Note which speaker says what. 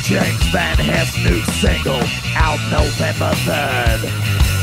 Speaker 1: James Van Hess new single out November 3rd.